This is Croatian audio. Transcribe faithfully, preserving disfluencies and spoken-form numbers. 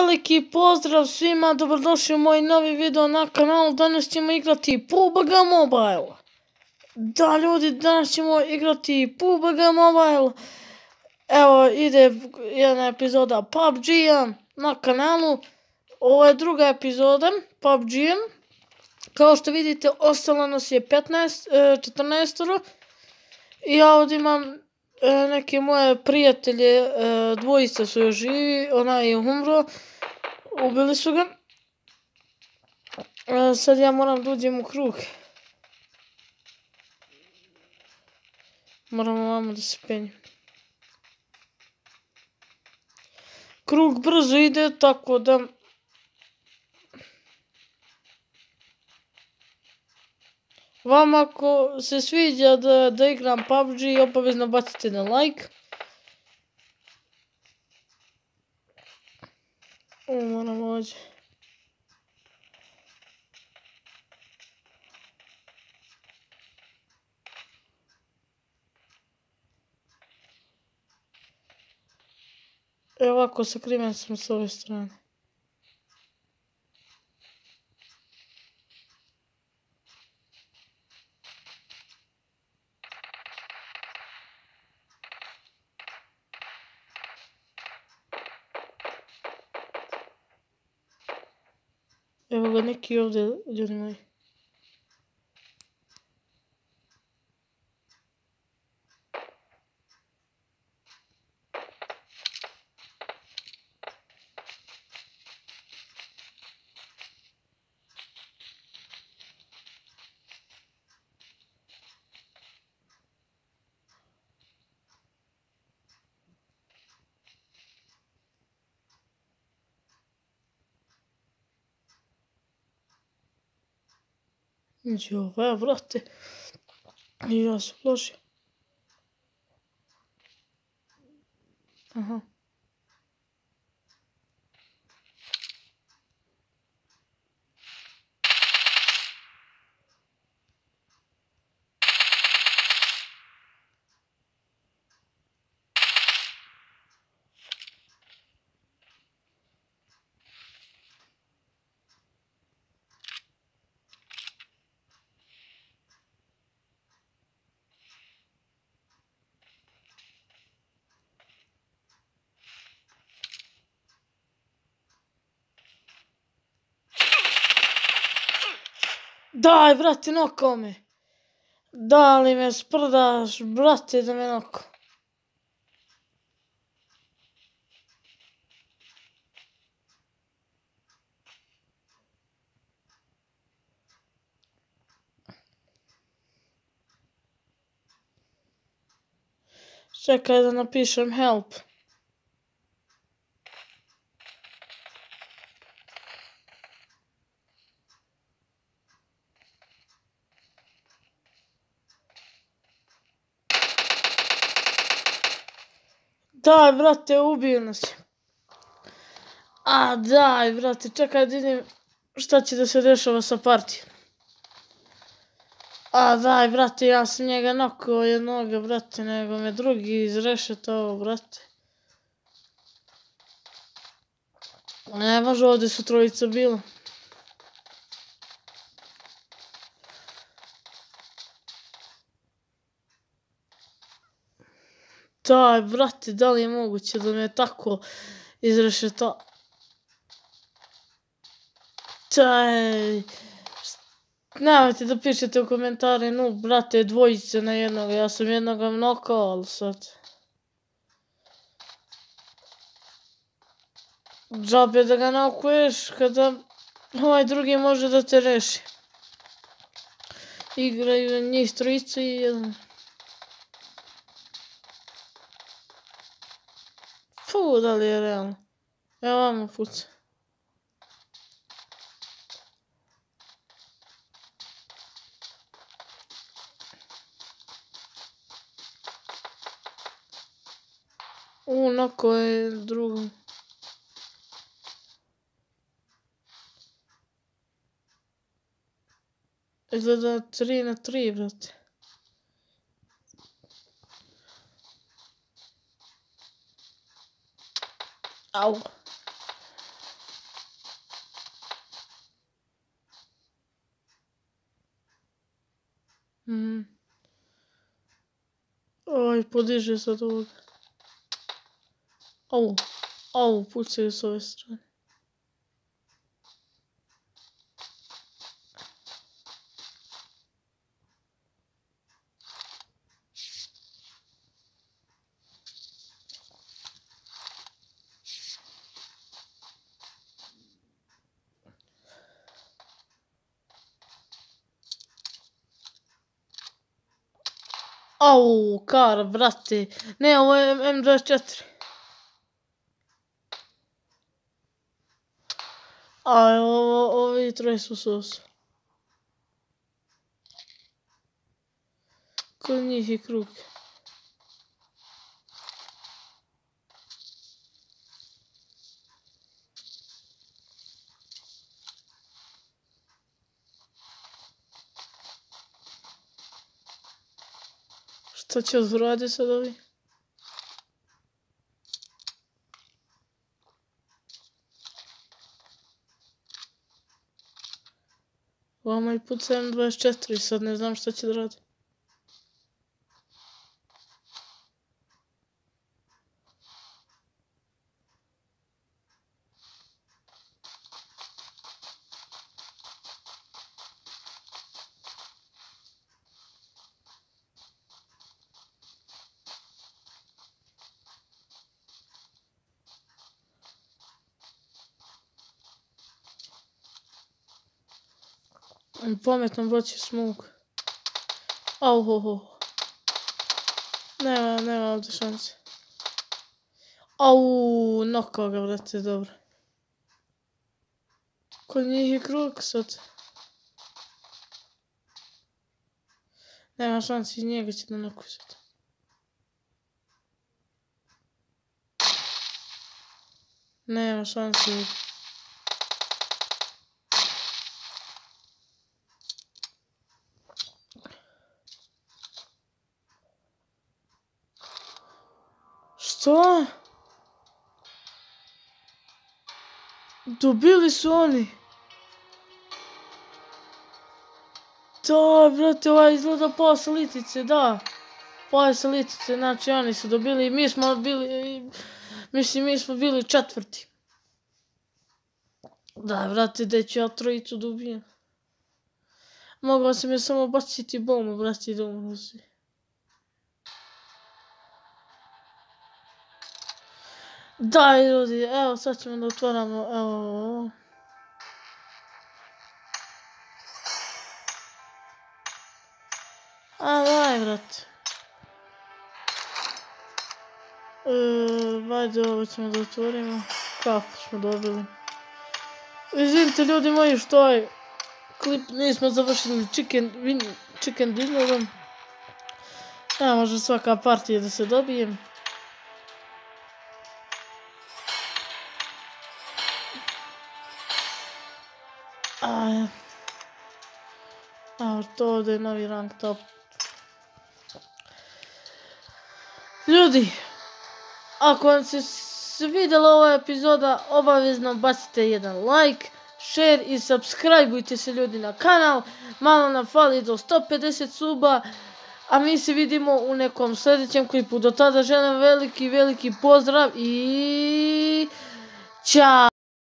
Veliki pozdrav svima, dobrodošli u moj novi video na kanalu. Danas ćemo igrati P U B G Mobile. Da ljudi, danas ćemo igrati P U B G Mobile. Evo ide jedna epizoda P U B G-a na kanalu. Ovo je druga epizoda P U B G-a. Kao što vidite, ostalo nas je petnaest, četrnaest. I ja ovdje imam neke moje prijatelje, dvojica su još živi, onaj je umro, ubili su ga. Sad ja moram da uđem u krug. Moram ovamo da se penjem. Krug brzo ide, tako da... Vama ako se sviđa da, da igram P U B G, obavezno bacite na like. O, moram ovdje. Evo ovako, sakriven sam s ove strane. Evo ga neki ovdje, ljudi moji. Jo, evo, brate. I ja se uložio. Aha. Daj, brate, nokao me. Da li me sprdaš, brate, da me nokao. Čekaj da napišem help. Daj, brate, ubio nas je. A, daj, brate, čekaj da vidim šta će da se dešava sa partijom. A, daj, brate, ja sam njega nokao jednoga, brate, nego me drugi izrešetao, brate. Ne može, ovdje su trojica bila. Daj, brate, da li je moguće da me tako izrešetao? Daj... Nemojte da pišete u komentare, no, brate, dvojice na jednoga, ja sam jednoga nokao, ali sad... Džabe da ga nokuješ kada ovaj drugi može da te reši. Igraju njih trojica i jedan. Fu, da li je realno? Evo vamo puca. U, noko je drugo. Izgleda tri na tri, brate. Au. Mhm. Oj, podiže se od ovoga. Au, au, pucaju s ove strane. Au, kar, brate. Ne, ovo je M dvadeset četiri. A, ovo, ovi troje su sos. Kod njih je krug. Šta će odraditi sad ovi? Vama i puca M dvadeset četiri, sad ne znam šta će da radi. Pametno baci smog. Au, ho, ho. Nema, nema ovdje šanse. Au, nokao ga, brate, dobro. Kod njih je krug sad. Nema šanse, iz njega će da nokuju sad. Nema šanse. Što? Dobili su oni. Da, brate, ovaj izgleda pao sa litice, da. Pao je sa litice, znači oni su dobili, mi smo bili, mislim, mi smo bili četvrti. Da, brate, gdje ću ja trojicu da ubijem. Mogao sam je samo baciti bombu, brate, i da umru svi. Daj, ljudi, evo, sad ćemo da otvaramo, evo. A, daj, brate. Vajde, ovo ćemo da otvorimo. Kapu smo dobili. Izvinite, ljudi moji, što je klip, nismo završili chicken, win, chicken dinnerom. Ne može svaka partija da se dobije. A, a to ovdje je novi rank top. Ljudi, ako vam se svidjela ova epizoda, obavezno bacite jedan like, share i subscribeujte se, ljudi, na kanal. Malo nam fali do sto pedeset suba, a mi se vidimo u nekom sljedećem klipu. Do tada želim veliki, veliki pozdrav i ćao!